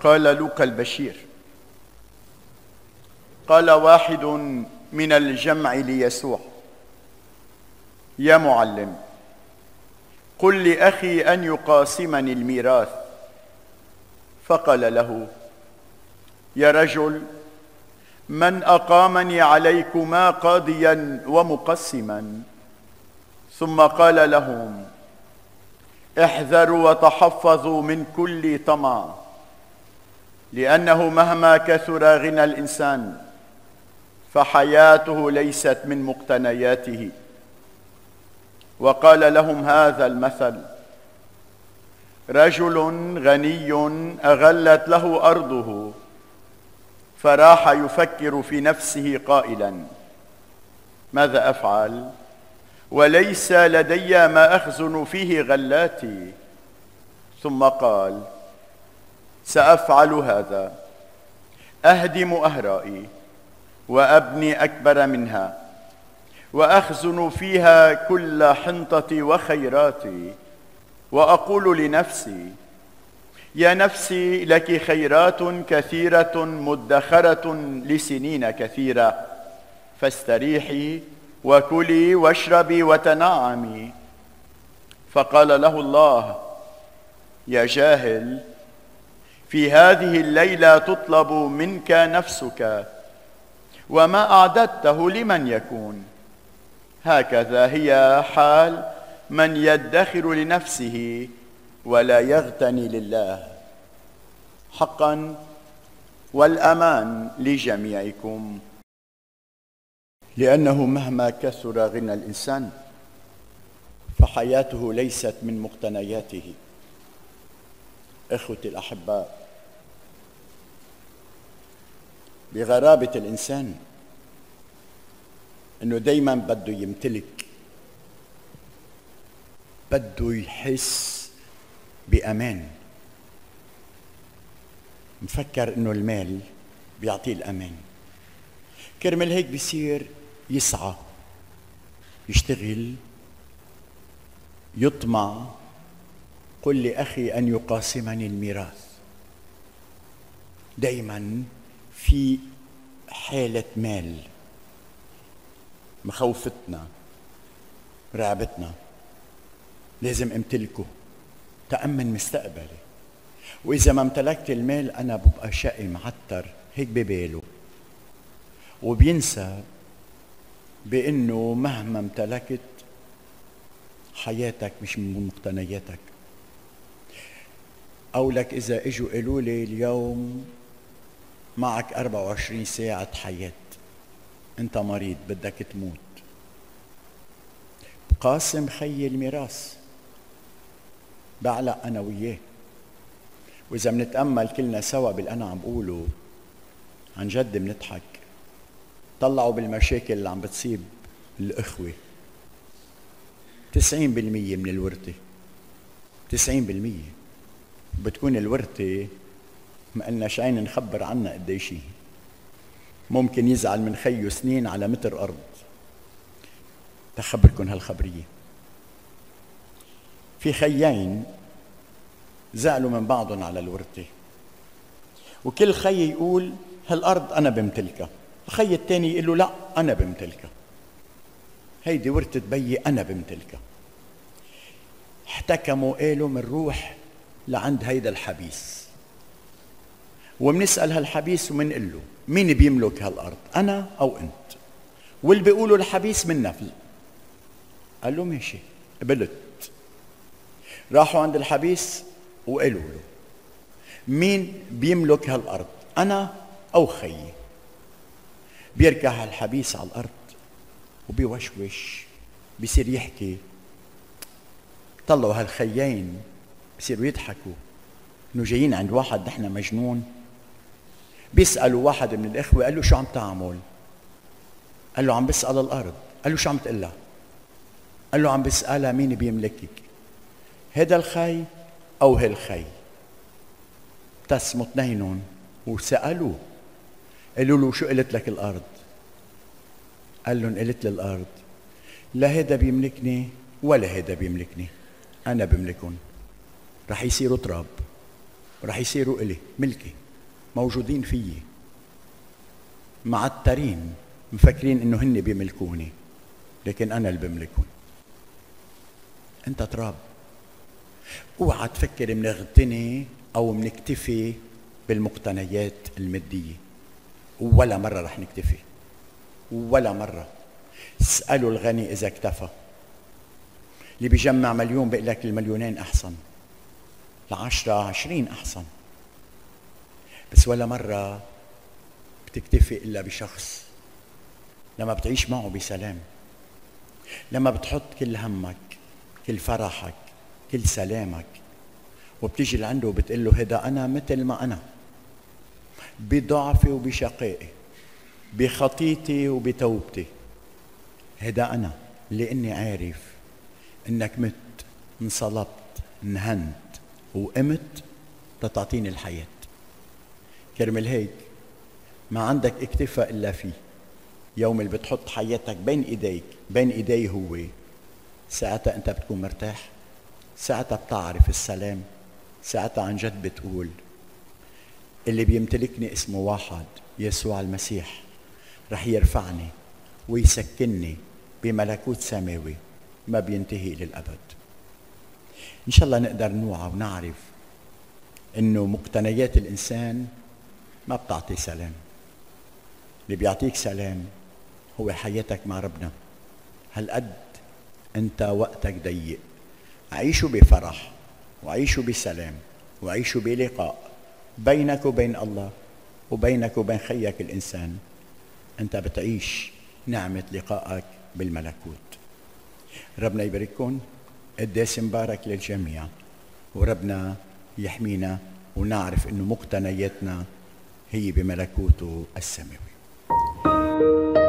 قال لوقا البشير: قال واحد من الجمع ليسوع: يا معلم، قل لأخي أن يقاسمني الميراث. فقال له: يا رجل، من أقامني عليكما قاضيا ومقسما؟ ثم قال لهم: احذروا وتحفظوا من كل طمع، لأنه مهما كثر غنى الإنسان فحياته ليست من مقتنياته. وقال لهم هذا المثل: رجل غني أغلت له أرضه، فراح يفكر في نفسه قائلا: ماذا أفعل؟ وليس لدي ما أخزن فيه غلاتي. ثم قال: سأفعل هذا، أهدم أهرائي وأبني أكبر منها، وأخزن فيها كل حنطتي وخيراتي، وأقول لنفسي: يا نفسي، لك خيرات كثيرة مدخرة لسنين كثيرة، فاستريحي وكلي واشربي وتنعمي. فقال له الله: يا جاهل، في هذه الليلة تطلب منك نفسك، وما أعددته لمن يكون؟ هكذا هي حال من يدخر لنفسه ولا يغتني لله. حقا والأمان لجميعكم، لأنه مهما كثر غنى الإنسان فحياته ليست من مقتنياته. إخوتي الأحباء، بغرابة الإنسان إنه دايما بده يمتلك، بده يحس بأمان، مفكر إنه المال بيعطيه الأمان. كرمال هيك بيصير يسعى، يشتغل، يطمع. قل لأخي أن يقاسمني الميراث. دايما في حالة مال مخوفتنا، رعبتنا، لازم امتلكه تأمن مستقبلي، وإذا ما امتلكت المال أنا ببقى شقي معتر، هيك بباله، وبينسى بأنه مهما امتلكت حياتك مش من مقتنياتك. أو لك إذا إجوا قالوا لي اليوم معك 24 ساعة حياة، أنت مريض بدك تموت، بقاسم خي الميراث، بعلق أنا وياه. وإذا منتأمل كلنا سوا باللي أنا عم بقوله عن جد منضحك. طلعوا بالمشاكل اللي عم بتصيب الإخوة، 90% من الورثة، 90% بتكون الورثة ما قلناش عين نخبر عنها قديش هي. ممكن يزعل من خيه سنين على متر أرض. تخبركن هالخبرية، في خيين زعلوا من بعضهم على الورثة، وكل خي يقول هالأرض أنا بمتلكها، الخي الثاني يقول له لا أنا بمتلكها، هيدي ورثة بيي أنا بمتلكها. احتكموا قالوا منروح لعند هيدا الحبيس ومنسأل هالحبيس ومنقل له مين بيملك هالأرض، أنا أو أنت؟ واللي بيقولوا الحبيس من نفذ. قال له ماشي، قبلت. راحوا عند الحبيس وقالوا له مين بيملك هالأرض، أنا أو خيي؟ بيركع الحبيس على الأرض وبيوشوش، بيصير يحكي. طلعوا هالخيين بيصيروا يضحكوا إنه جايين عند واحد نحن مجنون. بيسألوا واحد من الإخوة، قال له شو عم تعمل؟ قال له عم بسأل الأرض. قال له شو عم تقلها؟ قال له عم بسألها مين بيملكك، هذا الخي أو هالخي؟ ابتسموا اثنينهم وسألوه، قالوا له شو قلت لك الأرض؟ قال لهم قلت للأرض لا هذا بيملكني ولا هذا بيملكني، أنا بملكهم، رح يصيروا تراب، ورح يصيروا إلي ملكي، موجودين فيي، معترين، مفكرين إنه هن بيملكوني، لكن أنا اللي بملكهم. أنت تراب. اوعى تفكر منغتني أو منكتفي بالمقتنيات المادية، ولا مرة رح نكتفي، ولا مرة. اسألوا الغني إذا اكتفى. اللي بيجمع مليون بيقول لك المليونين أحسن، 10 20 أحسن، بس ولا مرة بتكتفي إلا بشخص لما بتعيش معه بسلام، لما بتحط كل همك، كل فرحك، كل سلامك، وبتيجي لعنده وبتقول له هذا أنا مثل ما أنا، بضعفي وبشقائي، بخطيتي وبتوبتي، هذا أنا، لأني عارف إنك مت، انصلبت، انهنت، وقمت تتعطيني الحياة. كرمال هيك ما عندك اكتفاء إلا فيه. يوم اللي بتحط حياتك بين إيديك، بين إيديه هو، ساعتها أنت بتكون مرتاح، ساعتها بتعرف السلام، ساعتها عن جد بتقول اللي بيمتلكني اسمه واحد، يسوع المسيح، رح يرفعني ويسكنني بملكوت سماوي ما بينتهي للأبد. إن شاء الله نقدر نوعى ونعرف إنه مقتنيات الإنسان ما بتعطي سلام. اللي بيعطيك سلام هو حياتك مع ربنا. هالقد أنت وقتك ضيق، عيشوا بفرح، وعيشوا بسلام، وعيشوا بلقاء بينك وبين الله، وبينك وبين خيك الإنسان. أنت بتعيش نعمة لقائك بالملكوت. ربنا يبارككم. قداس مبارك للجميع، وربنا يحمينا ونعرف إنه مقتنياتنا هي بملكوته السماوي.